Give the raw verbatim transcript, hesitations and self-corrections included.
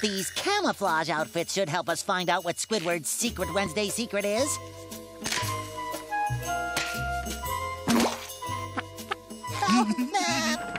These camouflage outfits should help us find out what Squidward's Secret Wednesday secret is. Oh,